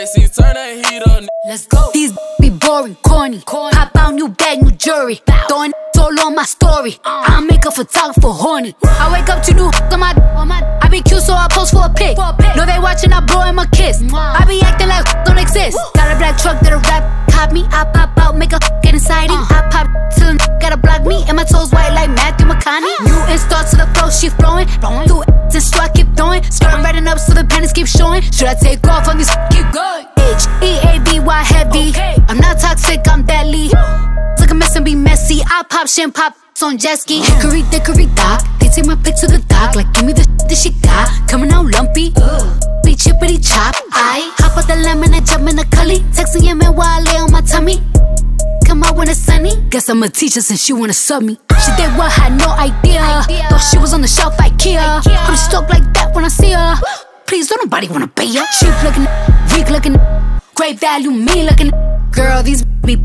AC, turn that heat up. Let's go. These be boring, corny. Hop out, new bag, new jury. Throwing all on my story. I make a photographer horny. I wake up to new on my. I be cute, so I post for a pic. No, they watching, I blow him a kiss. I be acting like don't exist. Got a black truck that'll rap, cop me. I pop out, make a get inside it. I pop till gotta block me, and my toes white like Matthew McConaughey. New install to the flow, she flowing. Through and so I keep throwing. Start riding up so the panties keep showing. Should I take off on this? Keep going. H-E-A-V-Y heavy. I'm not toxic, I'm deadly. Look a mess and be messy. I pop shit, pop on jet ski. Hickory dickory dock. They take my pic to the dock. Like give me the that she got. Coming out lumpy. Be chippity chop. I hop out the lemon and jump in the cully. Texting your man while I lay on my tummy. Come out when it's sunny. Guess I'm a teacher since she wanna sub me. She did what, had no idea. Thought she was on the shelf, IKEA. I'm stoked like that when I see her. Please don't nobody wanna pay her. Cheap looking, weak looking, great value, me looking. Girl, these be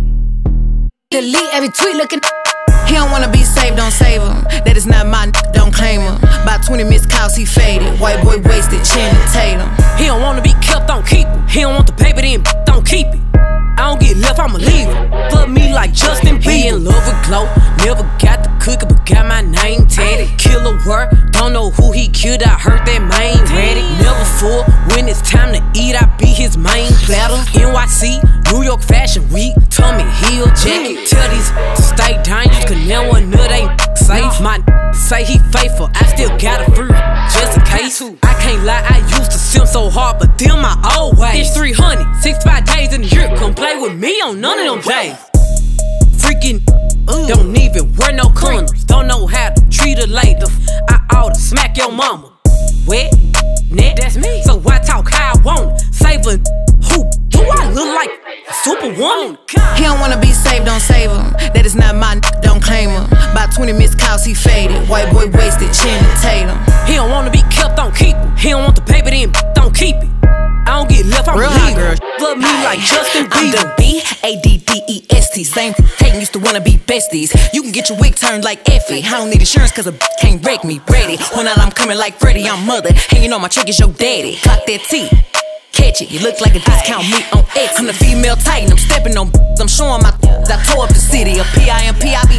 delete every tweet looking. He don't wanna be saved, don't save him. That is not my don't claim him. By 20 missed calls, he faded. White boy wasted, Channing Tatum. He don't wanna be kept, don't keep him. He don't want the paper, then don't keep it. I don't get left, I'ma leave him. Fuck me like Justin B. In love with Glow. Never got the cookie, but got my name tatted. Killer work, don't know who he killed. I heard that main ready. Never full, when it's time to eat, I be his main platter. NYC, New York Fashion Week, Tommy Hill jacket. Tell these to stay dangerous, cause now one nut ain't safe. My say he faithful, I still got a fruit, just in case. I can't lie, I used to sim so hard, but them my old ways. It's 365 days in the year, come play with me on none of them days. Freaking, don't even wear no condoms. Don't know how to treat a lady. I oughta smack your mama. Wet, net, that's me. So I talk how I want it. Save a who? Do I look like a superwoman? He don't wanna be saved, don't save him. That is not my don't claim him. By 20 missed calls, he faded. White boy wasted, Channing Tatum. He don't wanna be kept, don't keep him. He don't want the paper, then don't keep it. I don't get left, I'm real hot girl. Love me like Justin Bieber. I'm the B-A-D-D-E-S-T. Same thing, used to wanna be besties. You can get your wig turned like Effie. I don't need insurance cause a can't wreck me. Ready, when I'm coming like Freddie, I'm mother. Hanging on my trick is your daddy. Clock that T, catch it, you look like a discount meat on X. I'm the female titan, I'm stepping on I'm showing my I tore up the city. A P-I-M-P, I be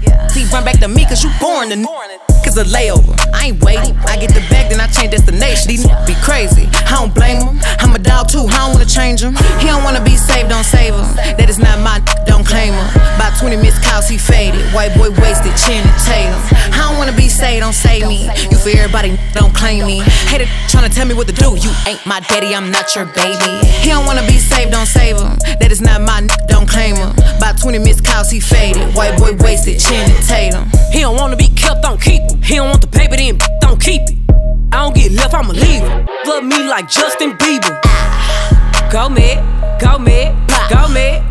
run back to me cause you born to cause a layover. I ain't waiting, I get the bag then I change destination. These be crazy, I don't blame them. I'm a dog too, I don't wanna change him. He don't wanna be saved, don't save him. That is not my don't claim him. By 20 missed calls, he faded. White boy wasted, Channing Tatum. I don't wanna be saved, don't save me. You for everybody, don't claim me. Hater tryna tell me what to do. You ain't my daddy, I'm not your baby. He don't wanna be saved, don't save him. That is not my don't claim him. By 20 missed calls, he faded. White boy wasted, Channing Tatum. He don't wanna be kept, don't keep him. He don't want the paper, then don't keep it. I don't get left, I'ma leave him. Love me like Justin Bieber. Go mad, go mad, go mad.